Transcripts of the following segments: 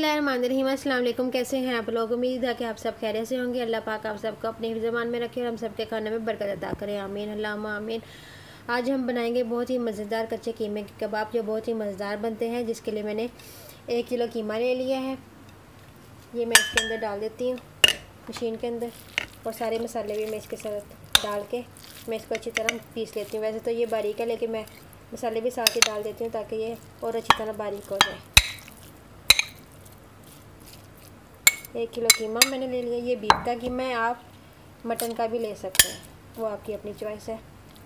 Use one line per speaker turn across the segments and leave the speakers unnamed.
बिस्मिल्लाहिर्रहमानिर्रहीम। अस्सलाम वालेकुम। कैसे हैं आप लोग? उम्मीद है कि आप सब खैरियत से होंगे। अल्लाह पाक आप सबको अपने ज़बान में रखे और हम सबके खाने में बरकत अता करें। आमीन अल्लाहुम्मा आमीन। आज हम बनाएंगे बहुत ही मज़ेदार कच्चे कीमे के कबाब, जो बहुत ही मज़ेदार बनते हैं। जिसके लिए मैंने 1 किलो कीमा ले लिया है। ये मैं इसके अंदर डाल देती हूँ मशीन के अंदर, और सारे मसाले भी मैं इसके साथ डाल के मैं इसको अच्छी तरह पीस लेती हूँ। वैसे तो ये बारीक है, लेकिन मैं मसाले भी साथ ही डाल देती हूँ ताकि ये और अच्छी तरह बारीक हो जाए। 1 किलो कीमा मैंने ले लिया। ये बीफ का कीमा है, आप मटन का भी ले सकते हैं, वो आपकी अपनी चॉइस है।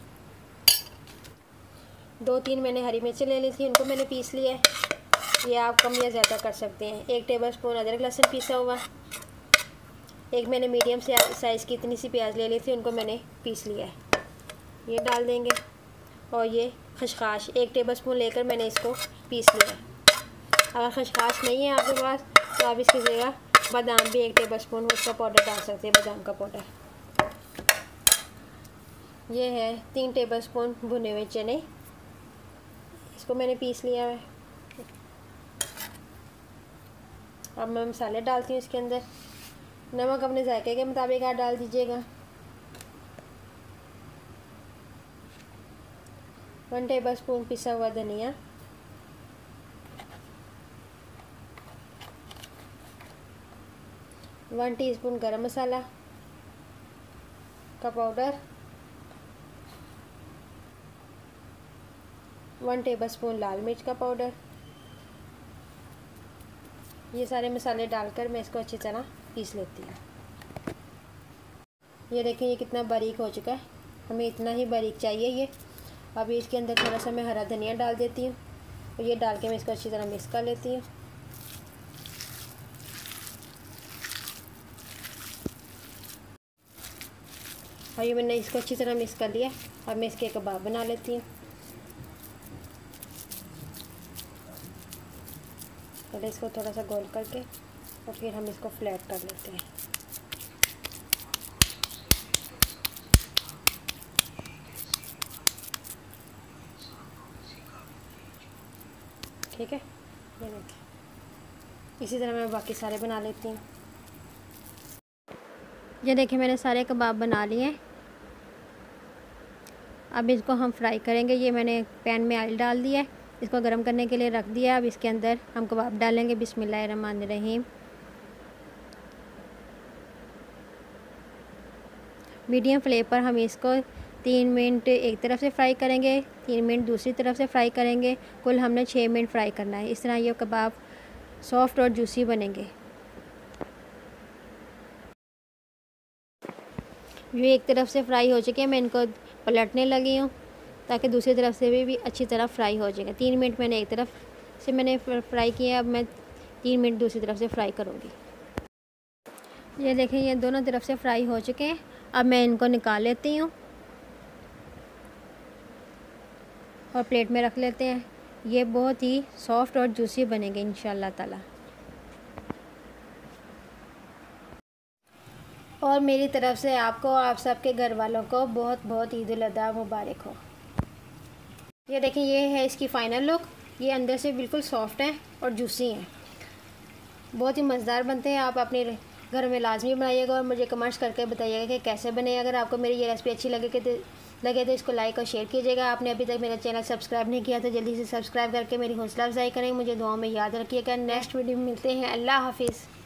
2-3 मैंने हरी मिर्चें ले ली थी, उनको मैंने पीस लिया है। ये आप कम या ज़्यादा कर सकते हैं। 1 टेबलस्पून अदरक लहसुन पीसा हुआ। एक मैंने मीडियम से साइज़ की इतनी सी प्याज ले ली थी, उनको मैंने पीस लिया है। ये डाल देंगे। और ये खसखस 1 टेबलस्पून लेकर मैंने इसको पीस लिया है। अगर खसखस नहीं है आपके पास तो आप इसकी जगह बादाम भी 1 टेबलस्पून उसका पाउडर डाल सकते हैं, बादाम का पाउडर। ये है 3 टेबलस्पून भुने हुए चने, इसको मैंने पीस लिया है। अब मैं मसाले डालती हूँ इसके अंदर। नमक अपने जायके के मुताबिक आप डाल दीजिएगा। 1 टेबलस्पून पिसा हुआ धनिया, 1 टीस्पून गरम मसाला का पाउडर, 1 टेबलस्पून लाल मिर्च का पाउडर। ये सारे मसाले डालकर मैं इसको अच्छी तरह पीस लेती हूँ। ये देखें ये कितना बारीक हो चुका है, हमें इतना ही बारीक चाहिए ये। अभी इसके अंदर थोड़ा सा मैं हरा धनिया डाल देती हूँ, और ये डाल के मैं इसको अच्छी तरह मिक्स कर लेती हूँ। और ये मैंने इसको अच्छी तरह मिक्स कर लिया। अब मैं इसके कबाब बना लेती हूँ। पहले इसको थोड़ा सा गोल करके और फिर हम इसको फ्लैट कर लेते हैं। ठीक है, ये देखिए इसी तरह मैं बाकी सारे बना लेती हूँ। ये देखिए मैंने सारे कबाब बना लिए। अब इसको हम फ्राई करेंगे। ये मैंने पैन में ऑयल डाल दिया है, इसको गर्म करने के लिए रख दिया। अब इसके अंदर हम कबाब डालेंगे। बिस्मिल्लाहिर्रहमानिर्रहीम। मीडियम फ्लेम पर हम इसको 3 मिनट एक तरफ से फ्राई करेंगे, 3 मिनट दूसरी तरफ से फ्राई करेंगे। कुल हमने 6 मिनट फ्राई करना है। इस तरह ये कबाब सॉफ्ट और जूसी बनेंगे। ये एक तरफ से फ्राई हो चुके हैं, मैं इनको पलटने लगी हूँ ताकि दूसरी तरफ से भी अच्छी तरह फ्राई हो जाएगा। 3 मिनट मैंने एक तरफ से मैंने फ्राई किया, अब मैं 3 मिनट दूसरी तरफ से फ्राई करूँगी। ये देखें ये दोनों तरफ से फ्राई हो चुके हैं। अब मैं इनको निकाल लेती हूँ और प्लेट में रख लेते हैं। ये बहुत ही सॉफ्ट और जूसी बनेंगे इंशाल्लाह ताला। और मेरी तरफ से आपको आप सबके घर वालों को बहुत बहुत ईद उल अज़हा मुबारक हो। ये देखें ये है इसकी फ़ाइनल लुक। ये अंदर से बिल्कुल सॉफ्ट है और जूसी हैं, बहुत ही मज़ेदार बनते हैं। आप अपने घर में लाजमी बनाइएगा और मुझे कमेंट्स करके बताइएगा कि कैसे बने। अगर आपको मेरी ये रेसिपी अच्छी लगे तो इसको लाइक और शेयर कीजिएगा। आपने अभी तक मेरा चैनल सब्सक्राइब नहीं किया तो जल्दी से सब्सक्राइब करके मेरी हौसला अफजाई करें। मुझे दुआओं में याद रखिएगा। नेक्स्ट वीडियो में मिलते हैं। अल्लाह हाफिज़।